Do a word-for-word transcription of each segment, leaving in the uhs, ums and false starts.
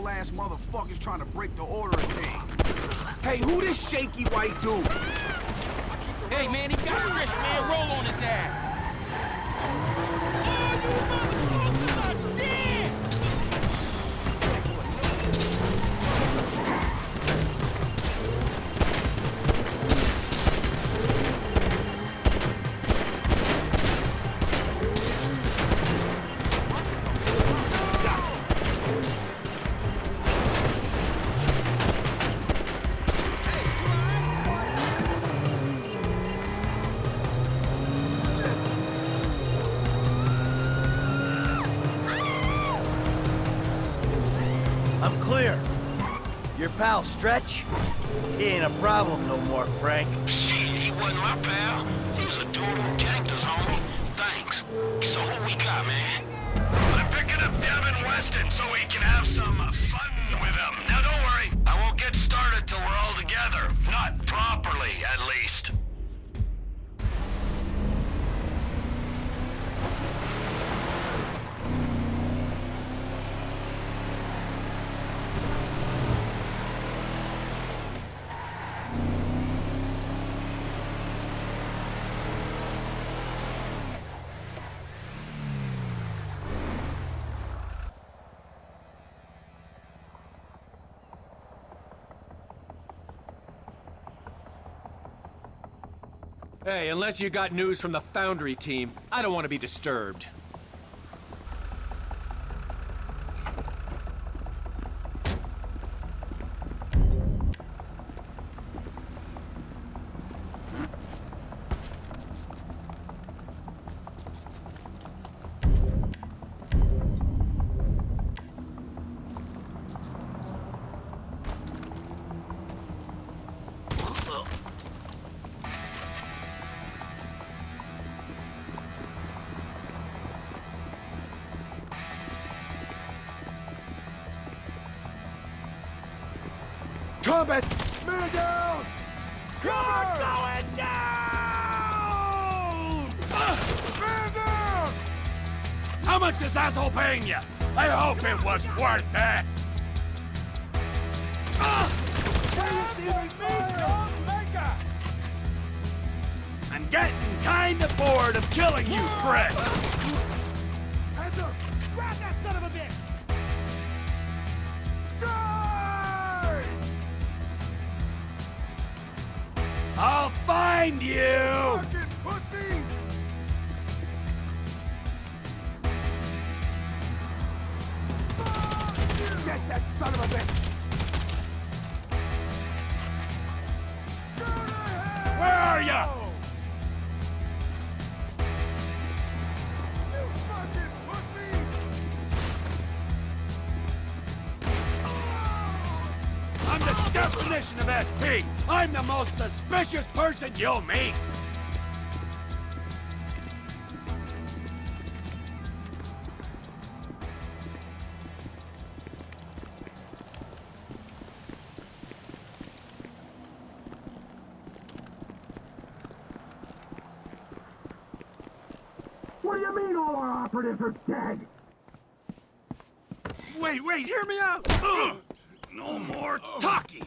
loyal-ass motherfuckers trying to break the order of things. Hey, who this shaky white dude? Hey, man, he got stretched, man. Roll on his ass. I'm clear. Your pal, Stretch? He ain't a problem no more, Frank. Shit, he wasn't my pal. He was a dude who ganked us, homie. Thanks. So who we got, man? I'm picking up Devin Weston so we can have some fun with him. Now don't worry, I won't get started till we're all together. Not properly, at least. Hey, unless you got news from the Foundry team, I don't want to be disturbed. Combat! Man down! Cover! Going down! Man down! How much is asshole paying you? I hope it was worth it! I'm getting kinda bored of killing you, prick! Hands up! Grab that son of a bitch! I'll find you! Fucking pussy! Get that son of a bitch! Where are ya? You fucking pussy! I'm the definition of S P! I'm the most suspicious person you'll meet! What do you mean all our operatives are dead? Wait, wait, hear me out! Ugh. No more talking!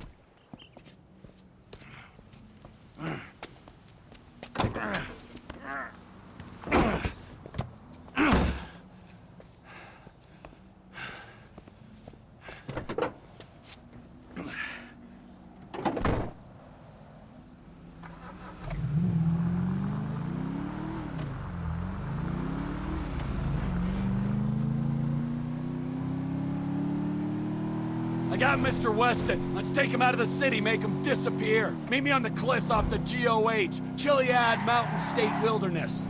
I got Mister Weston. Let's take him out of the city, make him disappear. Meet me on the cliffs off the G O H, Chiliad Mountain State Wilderness.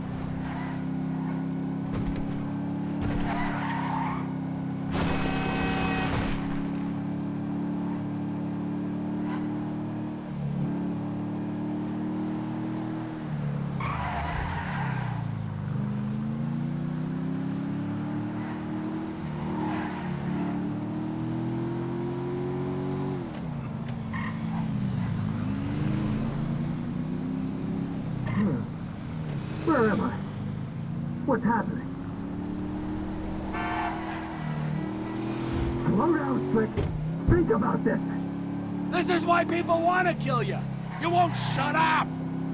Where am I? What's happening? Slow down, Slick. Think about this. This is why people want to kill you. You won't shut up.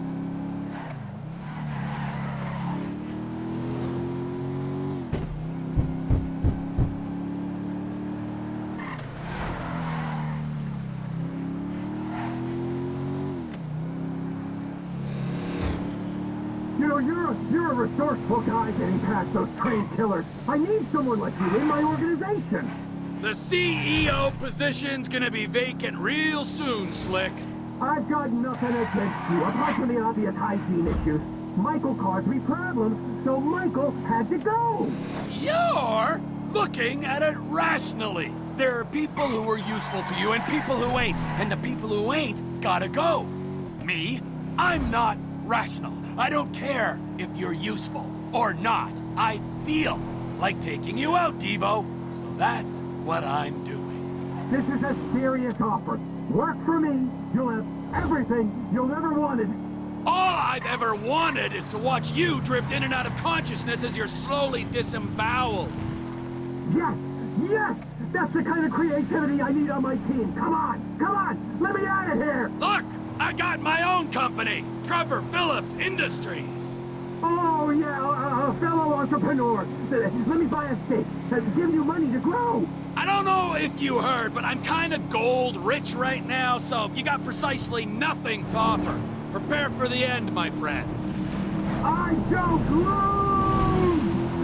You know, you're a, you're a resourceful guy getting past those trained killers. I need someone like you in my organization. The C E O position's gonna be vacant real soon, Slick. I've got nothing against you, apart from the obvious hygiene issues. Michael caused me problems, so Michael had to go. You're looking at it rationally. There are people who are useful to you and people who ain't, and the people who ain't gotta go. Me? I'm not rational. I don't care if you're useful or not. I feel like taking you out, Devo. So that's what I'm doing. This is a serious offer. Work for me, you'll have everything you'll ever wanted. All I've ever wanted is to watch you drift in and out of consciousness as you're slowly disemboweled. Yes, yes! That's the kind of creativity I need on my team. Come on, come on, let me out of here! Look, I got my own company, Trevor Phillips Industries. Oh, yeah, a, a fellow entrepreneur. Uh, Let me buy a stake. Uh, give you money to grow. I don't know if you heard, but I'm kinda gold rich right now, so you got precisely nothing to offer. Prepare for the end, my friend. I don't lose!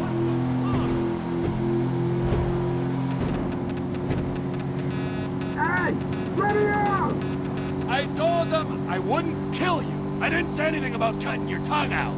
Hey, let me out! I told them I wouldn't kill you. I didn't say anything about cutting your tongue out.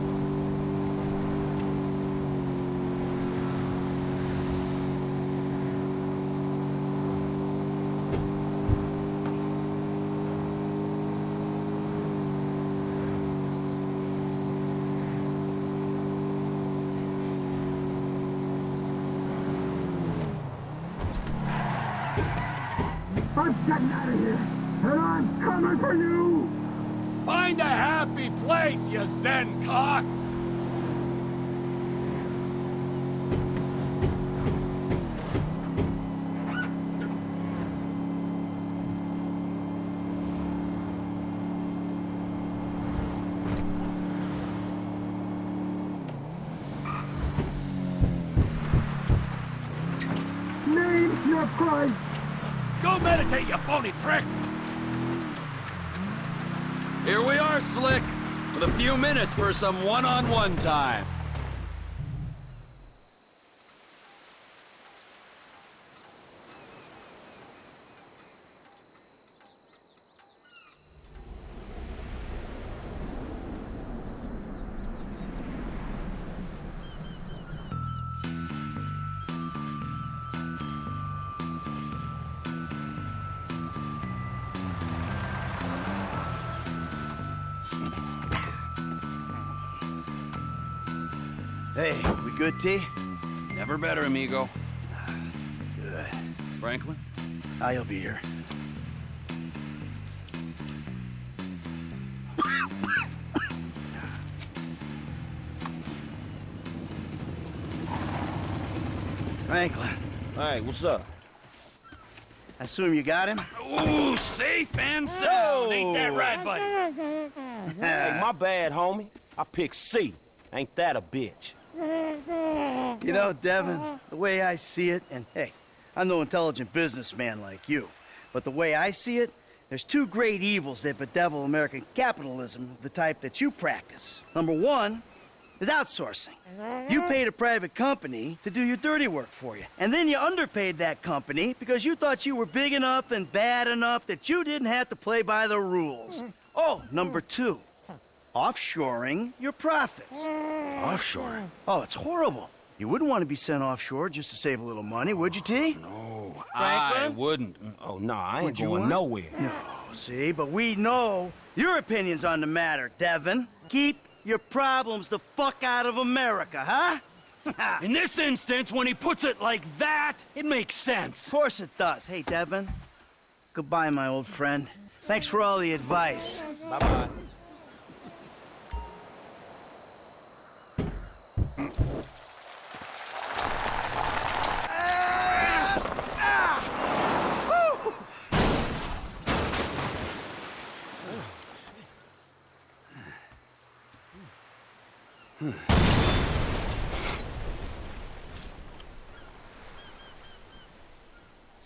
I'm getting out of here, and I'm coming for you! Find a happy place, you Zen cock! Name your price! Go meditate, you phony prick! Here we are, Slick, with a few minutes for some one-on-one time. Hey, we good, T? Never better, amigo. Good. Franklin? Ah, he'll be here. Franklin, Hey, what's up? I assume you got him? Ooh, safe and sound. Ain't that right, buddy? Hey, my bad, homie. I picked C. Ain't that a bitch? You know, Devin, the way I see it, and hey, I'm no intelligent businessman like you, but the way I see it, there's two great evils that bedevil American capitalism, the type that you practice. Number one is outsourcing. You paid a private company to do your dirty work for you, and then you underpaid that company because you thought you were big enough and bad enough that you didn't have to play by the rules. Oh, number two, offshoring your profits. Offshore? Oh, it's horrible. You wouldn't want to be sent offshore just to save a little money, would you, T? No, I Franklin? wouldn't. Oh, nah, I ain't Would you going want- nowhere. No, see, but we know your opinions on the matter, Devin. Keep your problems the fuck out of America, huh? In this instance, when he puts it like that, it makes Of sense. course it does. Hey, Devin. Goodbye, my old friend. Thanks for all the advice. Bye-bye.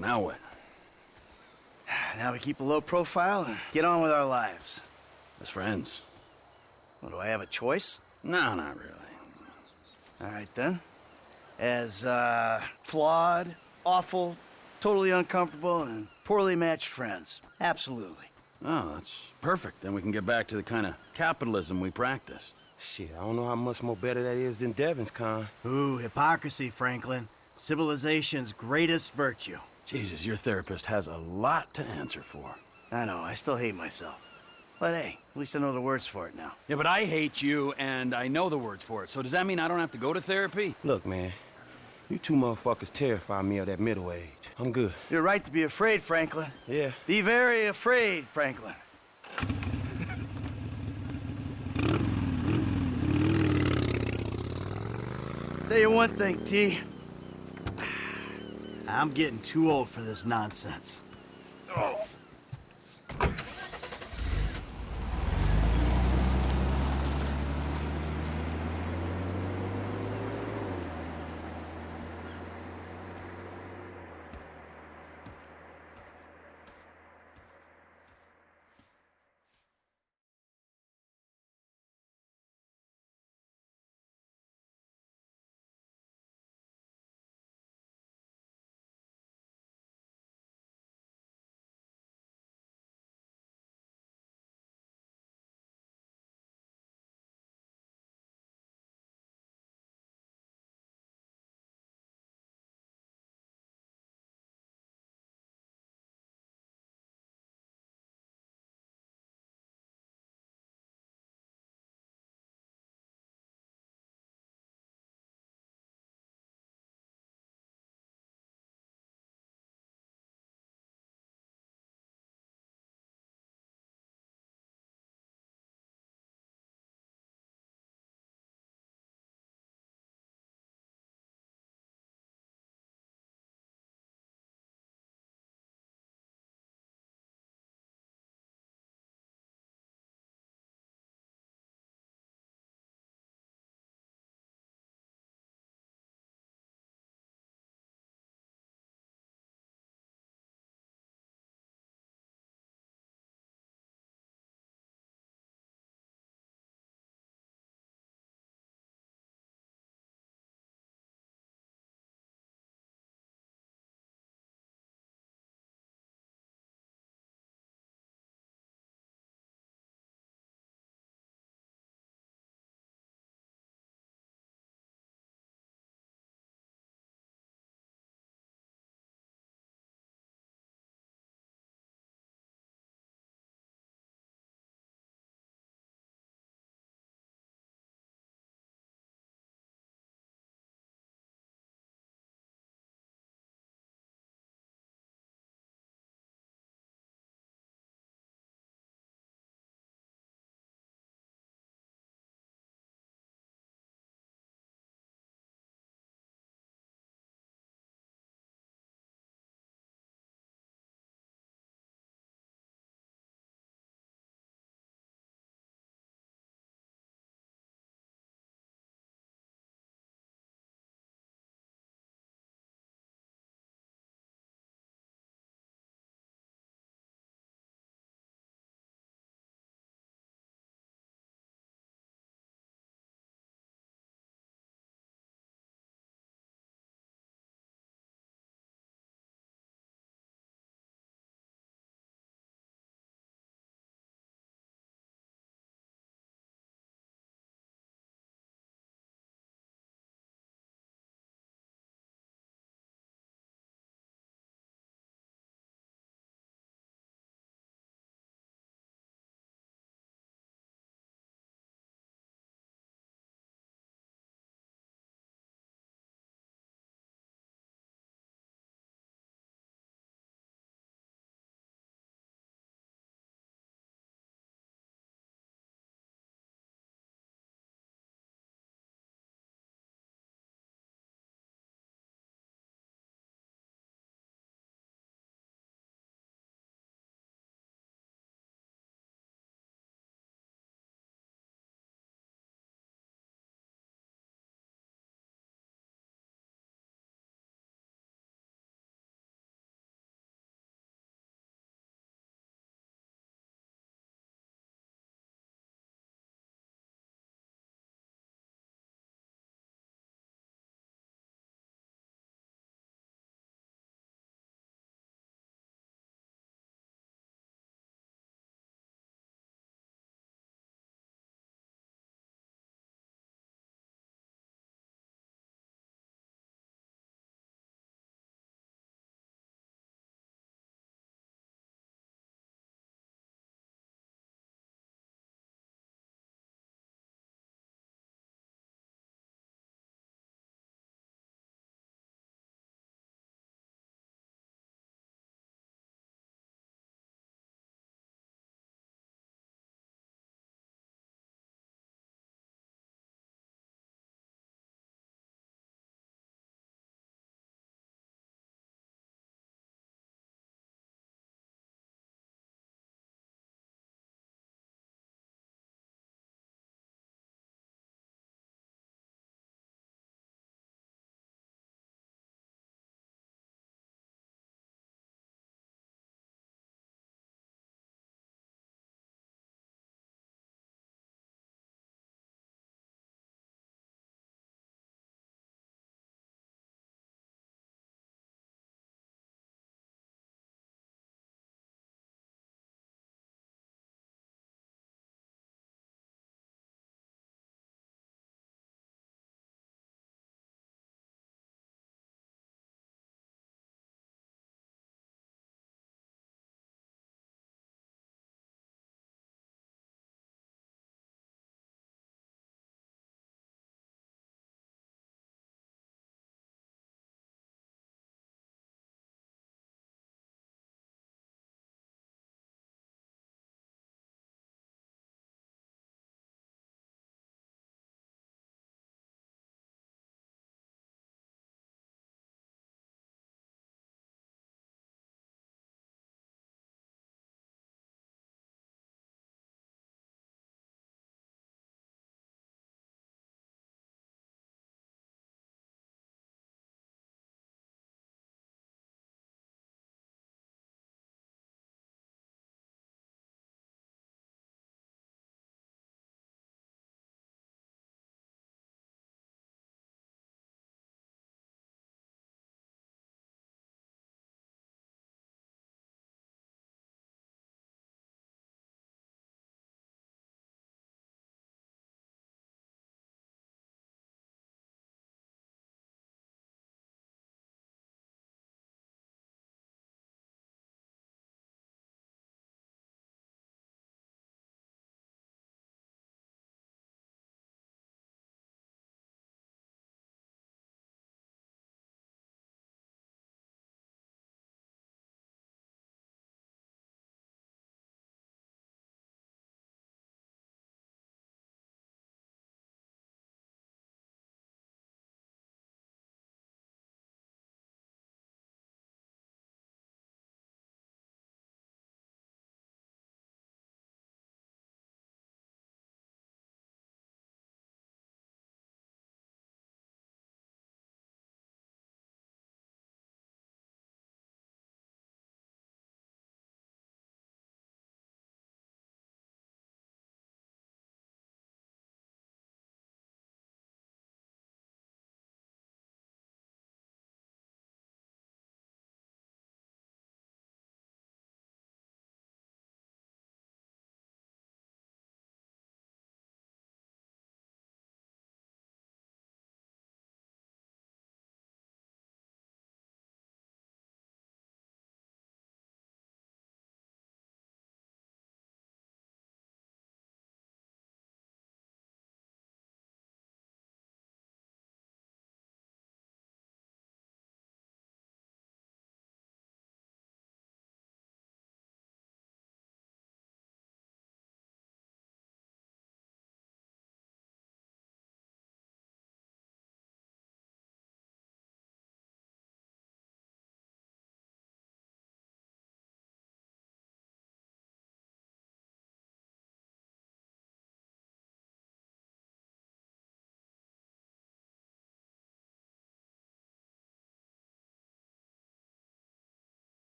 now what? Now we keep a low profile and get on with our lives. As friends? Well, do I have a choice? No, not really. All right, then. As, uh, flawed, awful, totally uncomfortable, and poorly matched friends. Absolutely. Oh, that's perfect. Then we can get back to the kind of capitalism we practice. Shit, I don't know how much more better that is than Devon's kind. Ooh, hypocrisy, Franklin. Civilization's greatest virtue. Jesus, your therapist has a lot to answer for. I know, I still hate myself. But hey, at least I know the words for it now. Yeah, but I hate you, and I know the words for it. So does that mean I don't have to go to therapy? Look, man, you two motherfuckers terrify me of that middle age. I'm good. You're right to be afraid, Franklin. Yeah. Be very afraid, Franklin. Tell you one thing, T. I'm getting too old for this nonsense. Oh.